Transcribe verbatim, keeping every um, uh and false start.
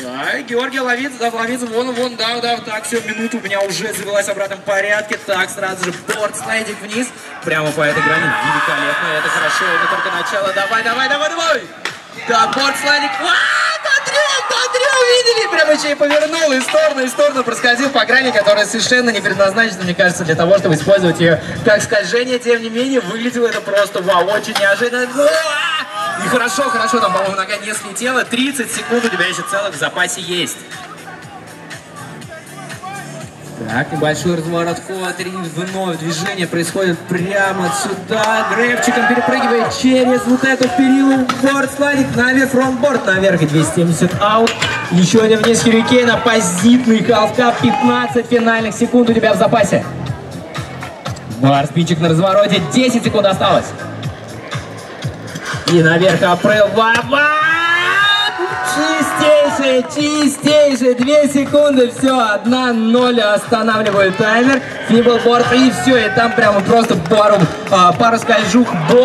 Да, Георгий Ловидзе, Ловидзе, вон, вон, да, да, так, все, минуту у меня уже завелась в обратном порядке. Так, сразу же борт-слайдик вниз, прямо по этой грани. Великолепно, это хорошо, это только начало. Давай, давай, давай, давай! Так, борт-слайдик. Видели, прям еще и повернул и в сторону, и в сторону проскользил по грани, которая совершенно не предназначена, мне кажется, для того, чтобы использовать ее как скольжение. Тем не менее, выглядело это просто вау, очень неожиданно. И хорошо, хорошо, там, по-моему, нога не слетела. тридцать секунд у тебя еще целых в запасе есть. Так, небольшой разворот квадри, вновь движение происходит прямо сюда. Гребчиком перепрыгивает через вот эту перилу. Борт-слайдик наверх, фронтборд наверх и двести семьдесят аут. Еще один вниз хюрикейна, позитный халфкап, пятнадцать финальных секунд у тебя в запасе. Барспинчик на развороте, десять секунд осталось. И наверх апрел, баба! Чистейшие, чистейшие, две секунды, все, одна ноль, останавливаю таймер, фиблборд, и все, и там прямо просто пару, пару скольжух.